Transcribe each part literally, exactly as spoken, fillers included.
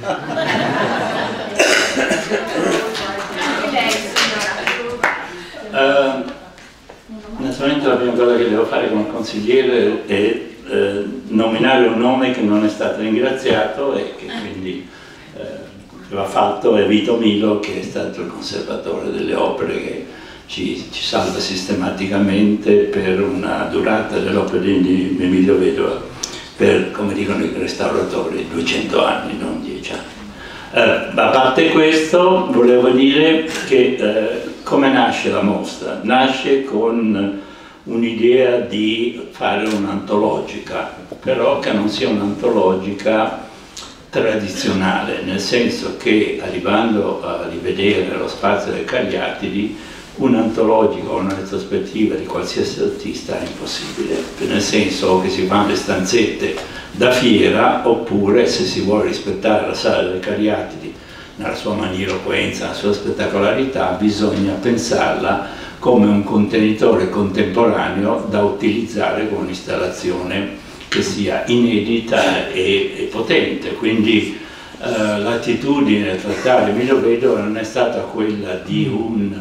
Uh, naturalmente la prima cosa che devo fare come consigliere è uh, nominare un nome che non è stato ringraziato e che quindi uh, va fatto, è Vito Milo, che è stato il conservatore delle opere che ci, ci salva sistematicamente per una durata delle opere di Emilio Vedova, per, come dicono i restauratori, duecento anni, non dieci anni. Uh, a parte questo, volevo dire che uh, come nasce la mostra? Nasce con un'idea di fare un'antologica, però che non sia un'antologica tradizionale, nel senso che arrivando a rivedere lo spazio del Cagliatidi, un'antologica o una retrospettiva di qualsiasi artista è impossibile, nel senso che si fanno le stanzette da fiera, oppure se si vuole rispettare la sala del Cagliatidi nella sua maniloquenza, nella sua spettacolarità, bisogna pensarla come un contenitore contemporaneo da utilizzare con un'installazione che sia inedita e, e potente. Quindi eh, l'attitudine a trattare Emilio Vedova non è stata quella di un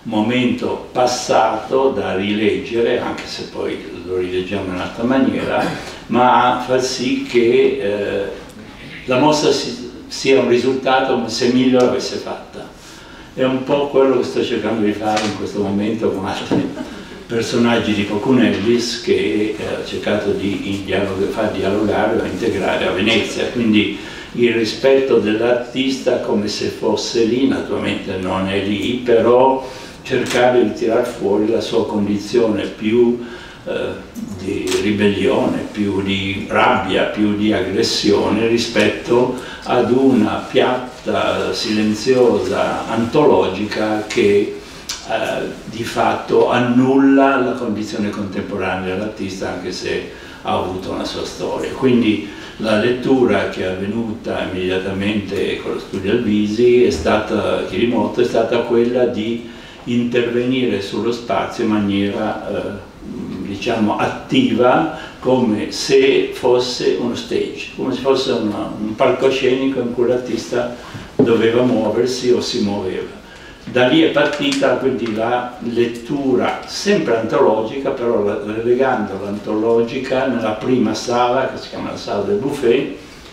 momento passato da rileggere, anche se poi lo rileggiamo in un'altra maniera, ma a far sì che eh, la mostra si sia un risultato come se Emilio l'avesse fatta. È un po' quello che sto cercando di fare in questo momento con altri personaggi tipo Cunellis, che eh, ho cercato di dialogo, far dialogare o integrare a Venezia, quindi il rispetto dell'artista come se fosse lì, naturalmente non è lì, però cercare di tirar fuori la sua condizione più eh, di ribellione, più di rabbia, più di aggressione rispetto ad una piatta silenziosa antologica che eh, di fatto annulla la condizione contemporanea dell'artista, anche se ha avuto una sua storia. Quindi la lettura che è avvenuta immediatamente con lo studio Albisi è stata, Chirimoto, è stata quella di intervenire sullo spazio in maniera eh, diciamo attiva, come se fosse uno stage, come se fosse una, un palcoscenico in cui l'artista doveva muoversi o si muoveva. Da lì è partita quindi la lettura sempre antologica, però relegando l'antologica nella prima sala, che si chiama la sala del buffet,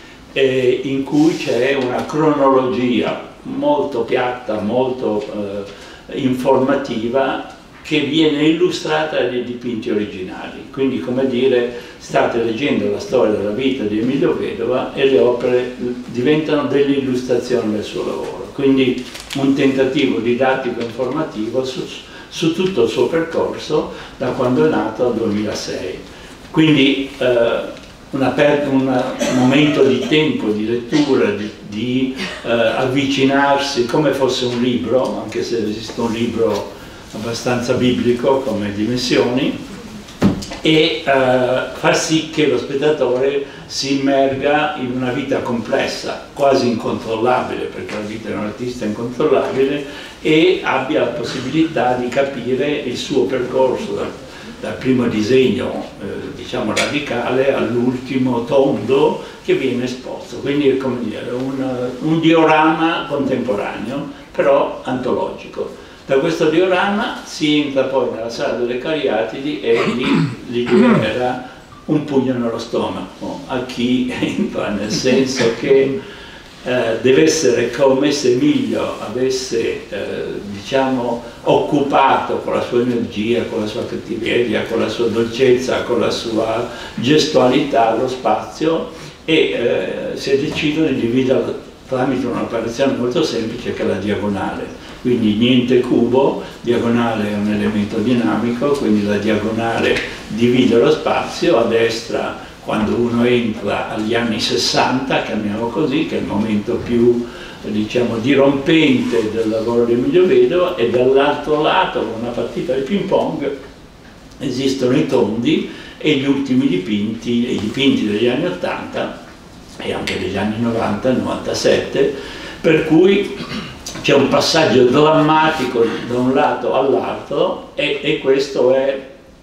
eh, in cui c'è una cronologia molto piatta, molto eh, informativa, che viene illustrata dai dipinti originali. Quindi, come dire, state leggendo la storia della vita di Emilio Vedova e le opere diventano delle illustrazioni del suo lavoro. Quindi un tentativo didattico e informativo su, su tutto il suo percorso da quando è nato al duemilasei. Quindi eh, una, un momento di tempo, di lettura, di, di eh, avvicinarsi come fosse un libro, anche se esiste un libro abbastanza biblico come dimensioni, e eh, far sì che lo spettatore si immerga in una vita complessa, quasi incontrollabile, perché la vita di un artista è incontrollabile, e abbia la possibilità di capire il suo percorso dal, dal primo disegno eh, diciamo radicale all'ultimo tondo che viene esposto. Quindi è come dire un, un diorama contemporaneo, però antologico. Da questo diorama si entra poi nella sala delle Cariatidi e lì l'idea era un pugno nello stomaco a chi entra, nel senso che eh, deve essere come se Emilio avesse eh, diciamo, occupato con la sua energia, con la sua cattiveria, con la sua dolcezza, con la sua gestualità lo spazio, e eh, si è deciso di dividerlo tramite un'operazione molto semplice che è la diagonale. Quindi niente cubo, diagonale è un elemento dinamico, quindi la diagonale divide lo spazio. A destra, quando uno entra agli anni sessanta, chiamiamo così, che è il momento più diciamo dirompente del lavoro di Emilio Vedova, e dall'altro lato, con una partita di ping pong, esistono i tondi e gli ultimi dipinti, i dipinti degli anni ottanta e anche degli anni novanta, novantasette, per cui c'è un passaggio drammatico da un lato all'altro, e, e questo è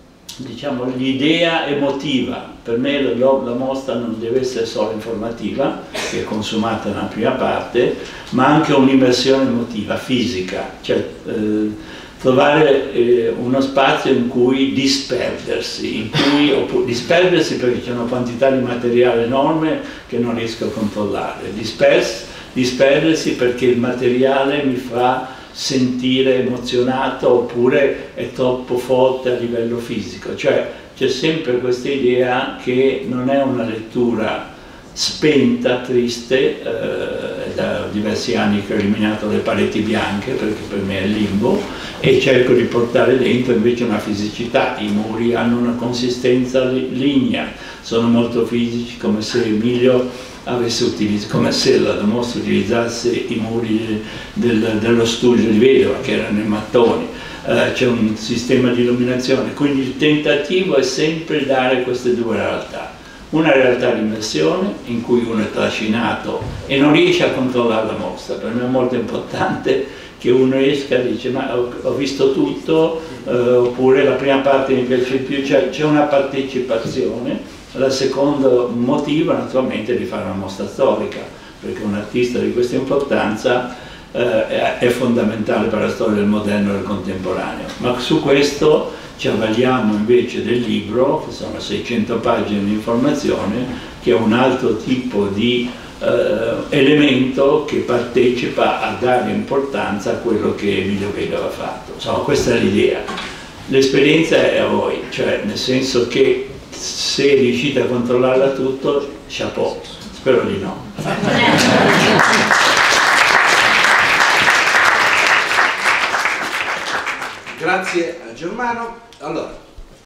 diciamo, l'idea emotiva. Per me la mostra non deve essere solo informativa, che è consumata nella prima parte, ma anche un'immersione emotiva, fisica, cioè eh, trovare eh, uno spazio in cui disperdersi, in cui, oppure, disperdersi perché c'è una quantità di materiale enorme che non riesco a controllare, Dispers, disperdersi perché il materiale mi fa sentire emozionato oppure è troppo forte a livello fisico, cioè c'è sempre questa idea che non è una lettura spenta, triste, eh, da diversi anni che ho eliminato le pareti bianche perché per me è il limbo, e cerco di portare dentro invece una fisicità. I muri hanno una consistenza lignea, sono molto fisici, come se Emilio avesse utilizzato, come se la mostra utilizzasse i muri del, dello studio di Vedova, che erano i mattoni. Uh, c'è un sistema di illuminazione, quindi il tentativo è sempre dare queste due realtà. Una realtà di immersione in cui uno è trascinato e non riesce a controllare la mostra. Per me è molto importante che uno esca e dice ma ho, ho visto tutto, eh, oppure la prima parte mi piace di più, cioè c'è una partecipazione. Il secondo motivo naturalmente è di fare una mostra storica, perché un artista di questa importanza eh, è fondamentale per la storia del moderno e del contemporaneo. Ma su questo ci avvaliamo invece del libro, che sono seicento pagine di informazione, che è un altro tipo di eh, elemento che partecipa a dare importanza a quello che Emilio Vedova ha fatto. Insomma, questa è l'idea. L'esperienza è a voi, cioè nel senso che se riuscite a controllarla tutto, chapeau, spero di no. Grazie a Germano. Allora,